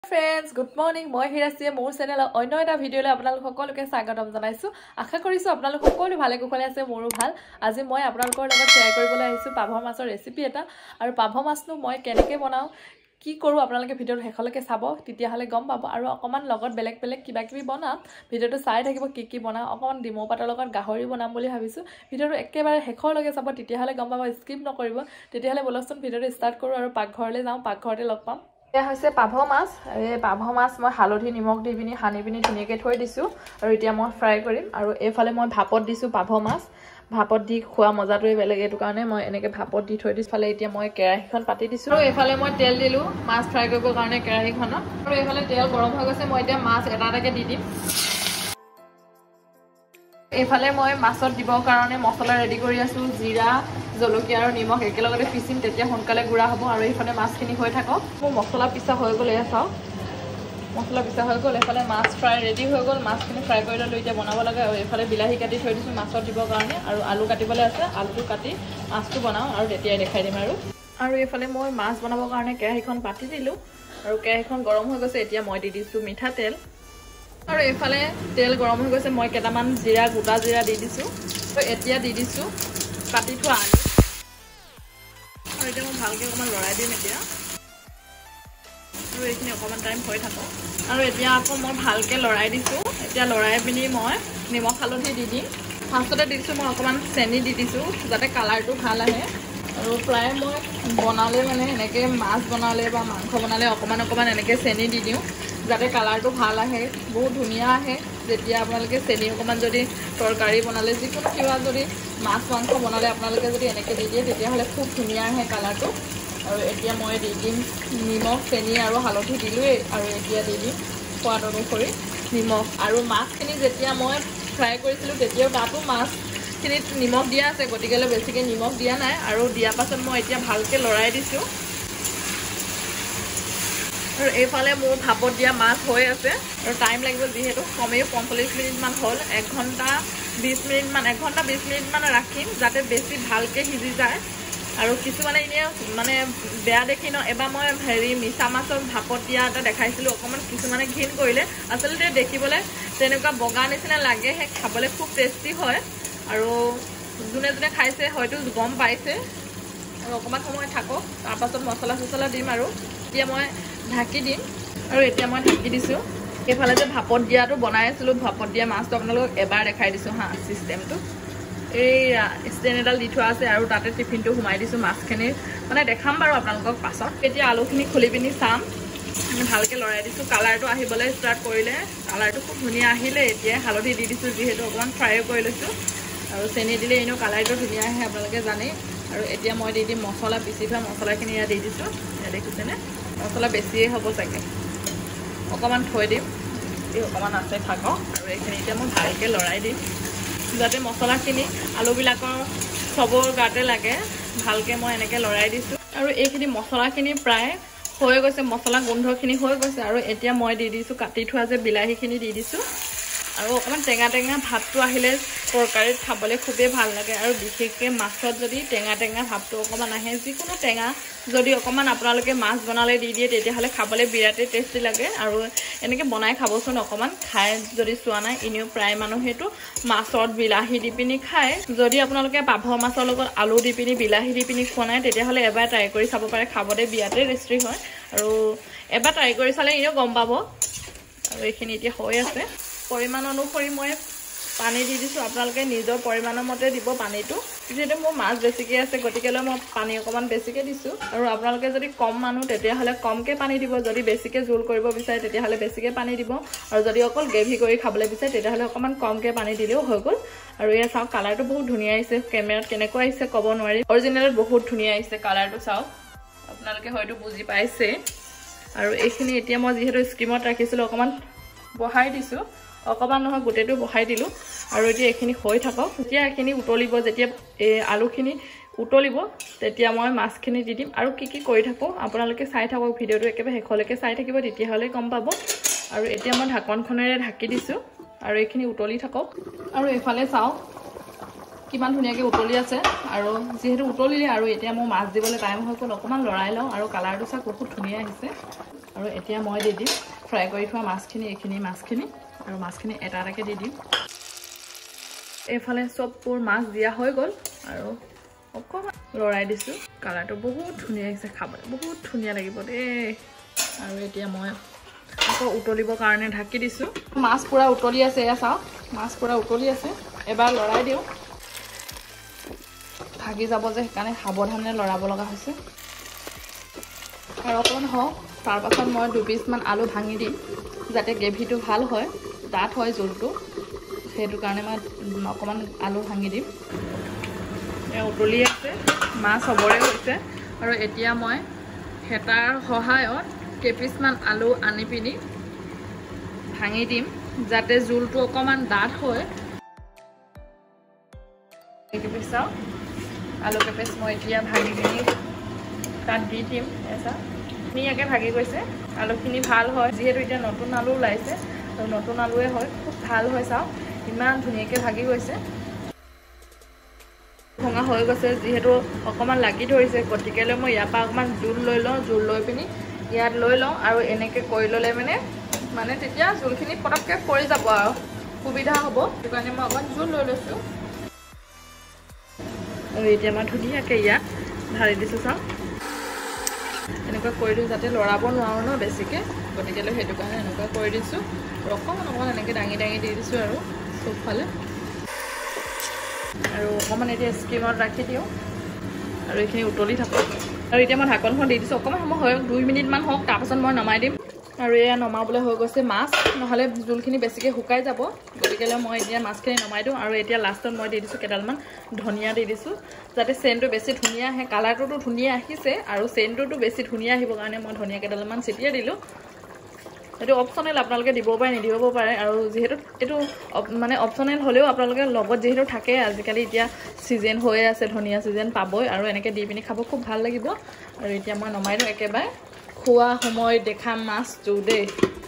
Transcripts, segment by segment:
Friends, good morning. মই হিৰাছিয়ে মোৰ চেনেলৰ অন্য এটা ভিডিঅ'লৈ আপোনালোক সকলোকে স্বাগতম জনাইছো। আশা কৰিছো আপোনালোক সকলো ভালে কুশলে আছে, মোৰো ভাল। আজি মই আপোনালোকৰ লগত শ্বেয়াৰ কৰিবলৈ আহিছো পাভ মাছৰ ৰেচিপি এটা। আৰু পাভ মাছটো মই কেনেকৈ বনাও, কি কৰো আপোনালোকে ভিডিঅ'টো শেষলৈকে চাব, তেতিয়া হলে গম পাব। আৰু অকমান লগত বেলেগ বেলেগ কিবা কিবি বনাম, ভিডিঅ'টো চাই থাকিব কি বনাও। অকমান ডিমৌ পাতৰ লগত গাহৰি বনাম বুলি ভাবিছো। ভিডিঅ'টো একেবাৰে শেষলৈকে চাব, তেতিয়া হলে গম পাব, স্কিপ নকৰিব। তেতিয়া হলে বলকচোন ভিডিঅ'টো ষ্টাৰ্ট কৰো আৰু পাকঘৰলৈ যাওঁ, পাকঘৰতে লগ পাম। এয়া হৈছে পাভ মাছ। এই পাভ মাছ মই হালধি নিমখ দি পিনি সানি পিনি ধুনীয়াকৈ থৈ দিছোঁ। আৰু এতিয়া মই ফ্ৰাই কৰিম। আৰু এইফালে মই ভাপত দিছোঁ পাভ মাছ। ভাপত দি খোৱা মজাটোৱে বেলেগ, এইটো কাৰণে মই এনেকৈ ভাপত দি থৈ দিছোঁ। ফালে এতিয়া মই কেৰাহীখন পাতি দিছোঁ। আৰু এইফালে মই তেল দিলোঁ মাছ ফ্ৰাই কৰিবৰ কাৰণে কেৰাহীখনত। আৰু এইফালে তেল গৰম হৈ গৈছে, মই এতিয়া মাছ এটা এটাকৈ দি দিম। এইফালে মই মাছত দিবৰ কাৰণে মছলা ৰেডি কৰি আছোঁ। জিৰা, জলকীয়া আৰু নিমখ একেলগতে পিচিম, তেতিয়া সোনকালে গুড়া হ'ব। আৰু এইফালে মাছখিনি হৈ থাকক। মোৰ মছলা পিছা হৈ গ'ল, এয়া চাওক মছলা পিছা হৈ গ'ল। এইফালে মাছ ফ্ৰাই ৰেডি হৈ গ'ল, মাছখিনি ফ্ৰাই কৰি ল'লোঁ। এতিয়া বনাব লাগে। আৰু এইফালে বিলাহী কাটি থৈ দিছোঁ মাছত দিবৰ কাৰণে, আৰু আলু কাটিবলৈ আছে। আলুটো কাটি মাছটো বনাওঁ আৰু তেতিয়াই দেখাই দিম। আৰু এইফালে মই মাছ বনাবৰ কাৰণে কেৰাহীখন পাতি দিলোঁ। আৰু কেৰাহীখন গৰম হৈ গৈছে, এতিয়া মই দি দিছোঁ মিঠাতেল। আৰু এইফালে তেল গৰম হৈ গৈছে, মই কেইটামান জিৰা, গোটা জিৰা দি দিছোঁ। আৰু এতিয়া দি দিছোঁ কাটি থোৱা আলু। আৰু এতিয়া মই ভালকৈ অকণমান লৰাই দিম এতিয়া। আৰু এইখিনি অকণমান টাইম হৈ থাকক। আৰু এতিয়া আকৌ মই ভালকৈ লৰাই দিছোঁ। এতিয়া লৰাই পিনি মই নিমখ হালধি দি দিম। ফাৰ্ষ্টতে দি দিছোঁ মই অকণমান চেনি দি দিছোঁ, যাতে কালাৰটো ভাল আহে। আৰু প্ৰায় মই বনালে মানে এনেকৈ মাছ বনালে বা মাংস বনালে অকণমান এনেকৈ চেনি দি দিওঁ, যাতে কালাৰটো ভাল আহে, বহুত ধুনীয়া আহে। যেতিয়া আপোনালোকে চেনি অকণমান যদি তৰকাৰী বনালে, যিকোনো কিবা যদি মাছ মাংস বনালে আপোনালোকে যদি এনেকৈ দি দিয়ে, তেতিয়াহ'লে খুব ধুনীয়া আহে কালাৰটো। আৰু এতিয়া মই দি দিম নিমখ, চেনি আৰু হালধি দিলোঁৱেই। আৰু এতিয়া দি দিম সোৱাদ অনুসৰি নিমখ। আৰু মাছখিনি যেতিয়া মই ফ্ৰাই কৰিছিলোঁ, তেতিয়াও তাতো মাছখিনিত নিমখ দিয়া আছে, গতিকেলৈ বেছিকৈ নিমখ দিয়া নাই। আৰু দিয়াৰ পাছত মই এতিয়া ভালকৈ লৰাই দিছোঁ। আৰু এইফালে মোৰ ভাপত দিয়া মাছ হৈ আছে। আৰু টাইম লাগিব, যিহেতু কমেও 45 মিনিটমান হ'ল। 1 ঘণ্টা 20 মিনিটমান ৰাখিম, যাতে বেছি ভালকৈ সিজি যায়। আৰু কিছুমানে এনেই মানে বেয়া দেখি ন, এবাৰ মই মিছা মাছৰ ভাপত দিয়া এটা দেখাইছিলোঁ, অকণমান কিছুমানে ঘিণ কৰিলে। আচলতে দেখিবলৈ তেনেকুৱা বগা নিচিনা লাগেহে, খাবলৈ খুব টেষ্টি হয়। আৰু যোনে যোনে খাইছে হয়তো গম পাইছে। আৰু অকণমান সময় থাকক, তাৰপাছত মছলা চছলা দিম। আৰু এতিয়া মই ঢাকি দিম। আৰু এতিয়া মই ঢাকি দিছোঁ। এইফালে যে ভাপত দিয়াটো বনাই আছিলোঁ, ভাপত দিয়া মাছটো আপোনালোকক এবাৰ দেখাই দিছোঁ হা, চিষ্টেমটো। এই ষ্টেণ্ড এডাল দি থোৱা আছে, আৰু তাতে টিফিনটো সোমাই দিছোঁ মাছখিনি, মানে দেখাম বাৰু আপোনালোকক পাছত। এতিয়া আলুখিনি খুলি পিনি চাম। ভালকৈ লৰাই দিছোঁ, কালাৰটো আহিবলৈ ষ্টাৰ্ট কৰিলে। কালাৰটো খুব ধুনীয়া আহিলে। এতিয়া হালধি দি দিছোঁ, যিহেতু অকণমান ফ্ৰাইও কৰি লৈছোঁ। আৰু চেনি দিলে এনেও কালাৰটো ধুনীয়া আহে, আপোনালোকে জানেই। আৰু এতিয়া মই দি দিম মছলা, পিচি থোৱা মছলাখিনি ইয়াত দি দিছোঁ। ইয়াত দেখিছেনে, মছলা বেছিয়ে হ'ব চাগে, অকণমান থৈ দিম। এই অকণমান আছে থাকক। আৰু এইখিনি এতিয়া মই ভালকৈ লৰাই দিম, যাতে মছলাখিনি আলুবিলাকৰ চবৰ গাতে লাগে। ভালকৈ মই এনেকৈ লৰাই দিছোঁ। আৰু এইখিনি মছলাখিনি প্ৰায় হৈ গৈছে, মছলা গোন্ধখিনি হৈ গৈছে। আৰু এতিয়া মই দি দিছোঁ কাটি থোৱা যে বিলাহীখিনি দি দিছোঁ। আৰু অকণমান টেঙা ভাৱটো আহিলে তৰকাৰীত খাবলৈ খুবেই ভাল লাগে। আৰু বিশেষকৈ মাছত যদি টেঙা ভাৱটো অকণমান আহে, যিকোনো টেঙা যদি অকণমান আপোনালোকে মাছ বনালে দি দিয়ে, তেতিয়াহ'লে খাবলৈ বিৰাটেই টেষ্টি লাগে। আৰু এনেকৈ বনাই খাবচোন, অকণমান খাই যদি চোৱা নাই। এনেও প্ৰায় মানুহেতো মাছত বিলাহী দি পিনি খায়। যদি আপোনালোকে পাভ মাছৰ লগত আলু দি পিনি বিলাহী দি পিনি খোৱা নাই, তেতিয়াহ'লে এবাৰ ট্ৰাই কৰি চাব পাৰে, খাবলৈ বিৰাটেই টেষ্টি হয়। আৰু এবাৰ ট্ৰাই কৰি চালে এনেও গম পাব। আৰু এইখিনি এতিয়া হৈ আছে। পৰিমাণ অনুসৰি মই পানী দি দিছোঁ, আপোনালোকে নিজৰ পৰিমাণৰ মতে দিব পানীটো। যিহেতু মোৰ মাছ বেছিকৈ আছে, গতিকেলৈ মই পানী অকণমান বেছিকৈ দিছোঁ। আৰু আপোনালোকে যদি কম মানুহ, তেতিয়াহ'লে কমকৈ পানী দিব। যদি বেছিকৈ জোল কৰিব বিচাৰে, তেতিয়াহ'লে বেছিকৈ পানী দিব। আৰু যদি অকল গ্ৰেভি কৰি খাবলৈ বিচাৰে, তেতিয়াহ'লে অকণমান কমকৈ পানী দিলেও হৈ গ'ল। আৰু এয়া চাওক, কালাৰটো বহুত ধুনীয়া আহিছে। কেমেৰাত কেনেকুৱা আহিছে ক'ব নোৱাৰি, অৰিজিনেলত বহুত ধুনীয়া আহিছে কালাৰটো। চাওক, আপোনালোকে হয়তো বুজি পাইছে। আৰু এইখিনি এতিয়া মই যিহেতু স্কিমত ৰাখিছিলোঁ, অকণমান বহাই দিছোঁ। অকণমান নহয়, গোটেইটো বহাই দিলোঁ। আৰু এতিয়া এইখিনি হৈ থাকক। যেতিয়া এইখিনি উতলিব, যেতিয়া এই আলুখিনি উতলিব, তেতিয়া মই মাছখিনি দি দিম। আৰু কি কৰি থাকোঁ আপোনালোকে চাই থাকক, ভিডিঅ'টো একেবাৰে শেষলৈকে চাই থাকিব, তেতিয়াহ'লে গম পাব। আৰু এতিয়া মই ঢাকনখনেৰে ঢাকি দিছোঁ। আৰু এইখিনি উতলি থাকক। আৰু এইফালে চাওক কিমান ধুনীয়াকৈ উতলি আছে। আৰু যিহেতু উতলিলে, আৰু এতিয়া মোৰ মাছ দিবলৈ টাইম হৈ গ'ল, অকণমান লৰাই লওঁ। আৰু কালাৰটো চাওক, বহুত ধুনীয়া আহিছে। আৰু এতিয়া মই দি দিম ফ্ৰাই কৰি থোৱা মাছখিনি এইখিনি মাছখিনি আৰু মাছখিনি এটা এটাকৈ দি দিম এইফালে চববোৰ মাছ দিয়া হৈ গ'ল আৰু অকণমান লৰাই দিছোঁ কালাৰটো বহুত ধুনীয়া আহিছে খাবলৈ বহুত ধুনীয়া লাগিব দেই আৰু এতিয়া মই আকৌ উতলিবৰ কাৰণে ঢাকি দিছোঁ মাছ পুৰা উতলি আছে এয়া চাওক মাছ পুৰা উতলি আছে এবাৰ লৰাই দিওঁ ভাগি যাব যে সেইকাৰণে সাৱধানে লৰাব লগা হৈছে আৰু অকণমান হওক তাৰপাছত মই 2 পিচমান আলু ভাঙি দিম যাতে গ্ৰেভিটো ভাল হয় ডাঠ হয় জোলটো সেইটো কাৰণে মই অকণমান আলু ভাঙি দিম এয়া উতলি আছে মাছ হ'বৰে হৈছে আৰু এতিয়া মই হেতাৰ সহায়ত কেইপিচমান আলু আনি পিনি ভাঙি দিম যাতে জোলটো অকণমান ডাঠ হয় কেইপিচ চাওঁ আলু কেইপিচ মই এতিয়া ভাঙি পিনি তাত দি দিম এসা ধুনীয়াকৈ ভাগি গৈছে আলুখিনি ভাল হয় যিহেতু এতিয়া নতুন আলু ওলাইছে আৰু নতুন আলুৱে হয় খুব ভাল হয় চাওক ইমান ধুনীয়াকৈ ভাগি গৈছে ভঙা হৈ গৈছে যিহেতু অকণমান লাগি ধৰিছে গতিকেলৈ মই ইয়াৰ পৰা অকণমান জোল লৈ লওঁ জোল লৈ পিনি ইয়াত লৈ লওঁ আৰু এনেকৈ কৰি ল'লে মানে তেতিয়া জোলখিনি পটককৈ পৰি যাব আৰু সুবিধা হ'ব সেইটো কাৰণে মই অকণমান জোল লৈ লৈছোঁ আৰু এতিয়া মই ধুনীয়াকৈ ইয়াত ঢালি দিছোঁ চাওক এনেকুৱা কৰি দিওঁ যাতে লৰাব নোৱাৰোঁ ন বেছিকৈ গতিকেলৈ সেইটো কাৰণে এনেকুৱা কৰি দিছোঁ আৰু অকণমান এনেকৈ দাঙি দি দিছোঁ আৰু চবফালে আৰু অকণমান এতিয়া স্কিমত ৰাখি দিওঁ আৰু এইখিনি উতলি থাকক আৰু এতিয়া মই ঢাকনখন দি দিছোঁ অকণমান সময় হয় 2 মিনিটমান হওক তাৰপাছত মই নমাই দিম আৰু এয়া নমাবলৈ হৈ গৈছে মাছ নহ'লে জোলখিনি বেছিকৈ শুকাই যাব গতিকেলৈ মই এতিয়া মাছখিনি নমাই দিওঁ আৰু এতিয়া লাষ্টত মই দি দিছোঁ কেইডালমান ধনিয়া দি দিছোঁ যাতে চেণ্টটো বেছি ধুনীয়া আহে কালাৰটোতো ধুনীয়া আহিছে আৰু চেণ্টটোতো বেছি ধুনীয়া আহিবৰ কাৰণে মই ধনিয়া কেইডালমান ছিটিয়াই দিলোঁ এইটো অপশ্যনেল আপোনালোকে দিব পাৰে নিদিব পাৰে আৰু যিহেতু এইটো মানে অপশ্যনেল হ'লেও আপোনালোকে লগত যিহেতু থাকে আজিকালি এতিয়া ছিজন হৈ আছে ধনিয়া ছিজন পাবই আৰু এনেকৈ দি পিনি খাব খুব ভাল লাগিব আৰু এতিয়া মই নমাই দিওঁ একেবাৰে খোৱা সময় দেখা মাছটো দেই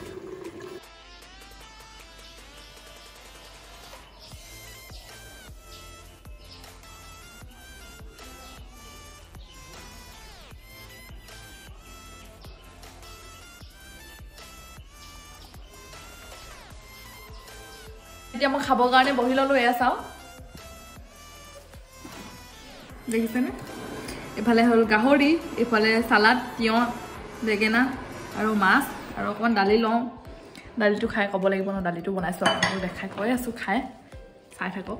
এতিয়া মই খাবৰ কাৰণে বহি ল'লোঁ এয়া চাওঁ দেখিছেনে এইফালে হ'ল গাহৰি এইফালে চালাড তিয়ঁহ বেঙেনা আৰু মাছ আৰু অকণমান দালি লওঁ দালিটো খাই ক'ব লাগিব ন দালিটো বনাইছোঁ আপোনালোকক দেখাই কৈ আছোঁ খাই চাই থাকক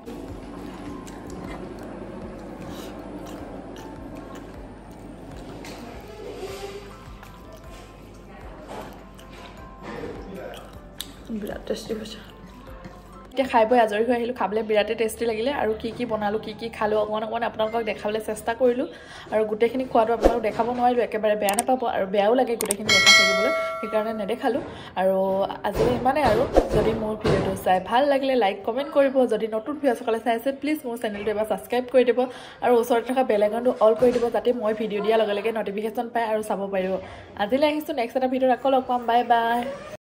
বিৰাট টেষ্টি হৈছে এতিয়া খাই বৈ আজৰি হৈ আহিলোঁ খাবলৈ বিৰাটেই টেষ্টি লাগিলে আৰু কি বনালোঁ কি খালোঁ অকণমান আপোনালোকক দেখাবলৈ চেষ্টা কৰিলোঁ আৰু গোটেইখিনি খোৱাটো আপোনালোকক দেখাব নোৱাৰিলোঁ একেবাৰে বেয়া নাপাব আৰু বেয়াও লাগে গোটেইখিনি দেখাই থাকিবলৈ সেইকাৰণে নেদেখালোঁ আৰু আজিলৈ ইমানেই আৰু যদি মোৰ ভিডিঅ'টো চাই ভাল লাগিলে লাইক কমেণ্ট কৰিব যদি নতুন ভিউৱাৰসকলে চাই আছে প্লিজ মোৰ চেনেলটো এবাৰ ছাবস্ক্ৰাইব কৰি দিব আৰু ওচৰত থকা বেল আইকনটো অল কৰি দিব যাতে মই ভিডিঅ' দিয়াৰ লগে লগে নটিফিকেশ্যন পায় আৰু চাব পাৰিব আজিলৈ আহিছোঁ নেক্সট এটা ভিডিঅ'ত আকৌ লগ পাম বাই বাই